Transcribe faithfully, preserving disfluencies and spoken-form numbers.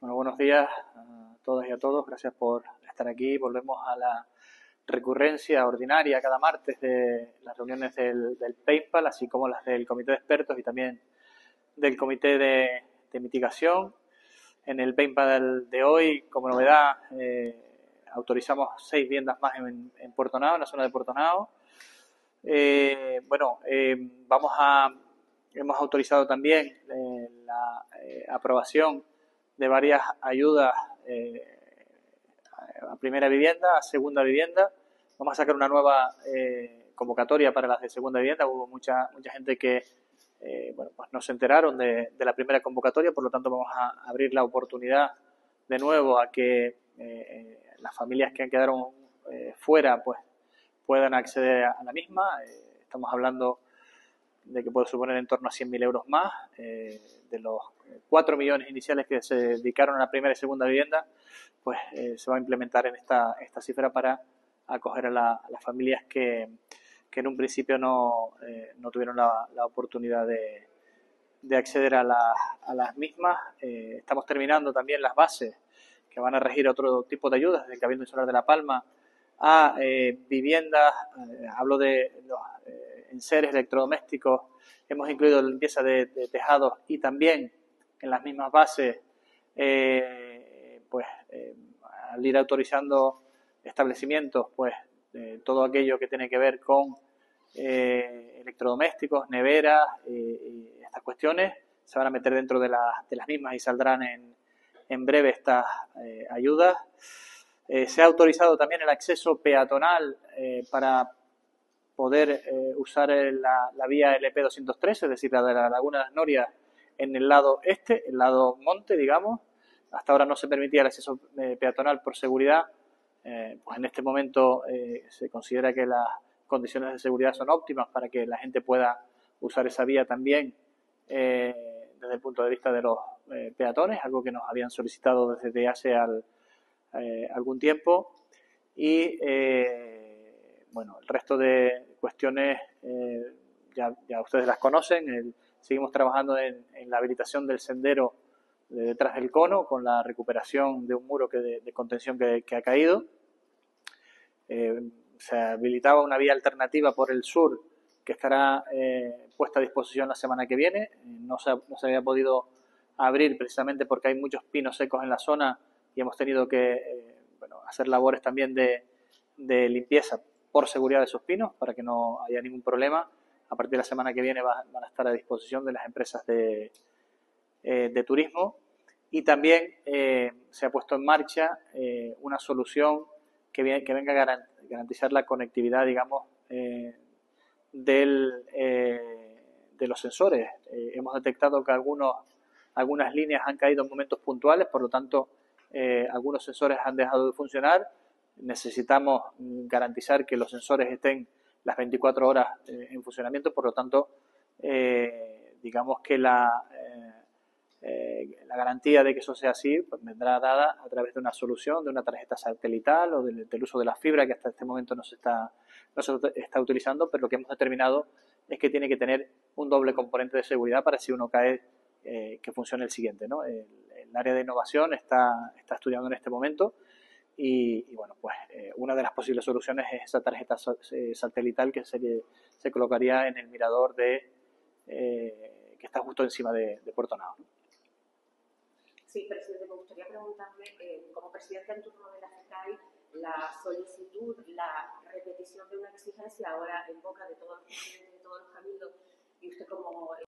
Bueno, buenos días a todas y a todos. Gracias por estar aquí. Volvemos a la recurrencia ordinaria cada martes de las reuniones del, del PayPal, así como las del Comité de Expertos y también del Comité de, de Mitigación. En el PayPal de hoy, como novedad, eh, autorizamos seis viviendas más en, en Puerto Nao, en la zona de Puerto Nao. Eh, bueno, eh, vamos a, hemos autorizado también eh, la eh, aprobación de varias ayudas eh, a primera vivienda, a segunda vivienda. Vamos a sacar una nueva eh, convocatoria para las de segunda vivienda. Hubo mucha mucha gente que eh, bueno, pues no se enteraron de, de la primera convocatoria, por lo tanto vamos a abrir la oportunidad de nuevo a que eh, las familias que han quedado eh, fuera pues puedan acceder a la misma. Eh, estamos hablando de que puede suponer en torno a cien mil euros más, eh, de los cuatro millones iniciales que se dedicaron a la primera y segunda vivienda, pues eh, se va a implementar en esta, esta cifra para acoger a, la, a las familias que, que en un principio no, eh, no tuvieron la, la oportunidad de, de acceder a, la, a las mismas. Eh, estamos terminando también las bases que van a regir otro tipo de ayudas desde el Cabildo Insular de La Palma a eh, viviendas, eh, hablo de los eh, enseres electrodomésticos, hemos incluido la limpieza de, de tejados y también en las mismas bases, eh, pues eh, al ir autorizando establecimientos, pues eh, todo aquello que tiene que ver con eh, electrodomésticos, neveras eh, y estas cuestiones se van a meter dentro de, la, de las mismas y saldrán en, en breve estas eh, ayudas. Eh, se ha autorizado también el acceso peatonal eh, para poder eh, usar la, la vía L P doscientos tres, es decir, la de la Laguna de las Norias en el lado este, el lado monte, digamos. Hasta ahora no se permitía el acceso eh, peatonal por seguridad. Eh, pues en este momento eh, se considera que las condiciones de seguridad son óptimas para que la gente pueda usar esa vía también eh, desde el punto de vista de los eh, peatones, algo que nos habían solicitado desde hace al, eh, algún tiempo. Y eh, bueno, el resto de cuestiones eh, ya, ya ustedes las conocen. El, seguimos trabajando en, en la habilitación del sendero de detrás del cono con la recuperación de un muro que de, de contención que, que ha caído. Eh, se habilitaba una vía alternativa por el sur que estará eh, puesta a disposición la semana que viene. No se, no se había podido abrir precisamente porque hay muchos pinos secos en la zona y hemos tenido que eh, bueno, hacer labores también de, de limpieza por seguridad de esos pinos para que no haya ningún problema. A partir de la semana que viene va, van a estar a disposición de las empresas de, eh, de turismo. Y también eh, se ha puesto en marcha eh, una solución que, viene, que venga a garantizar la conectividad, digamos, eh, del, eh, de los sensores. Eh, hemos detectado que algunos, algunas líneas han caído en momentos puntuales, por lo tanto, eh, algunos sensores han dejado de funcionar. Necesitamos garantizar que los sensores estén las veinticuatro horas eh, en funcionamiento, por lo tanto, eh, digamos que la... Eh, Eh, la garantía de que eso sea así pues vendrá dada a través de una solución, de una tarjeta satelital o del, del uso de la fibra que hasta este momento no se, está, no se está utilizando, pero lo que hemos determinado es que tiene que tener un doble componente de seguridad para si uno cae eh, que funcione el siguiente, ¿no? El, el área de innovación está, está estudiando en este momento y, y bueno, pues eh, una de las posibles soluciones es esa tarjeta satelital que se, se colocaría en el mirador de eh, que está justo encima de, de Puerto Nao. Sí, presidente, me gustaría preguntarle, eh, como presidente en turno de la FECAI, la solicitud, la repetición de una exigencia ahora en boca de todos los presidentes de todos los cabildos, y usted como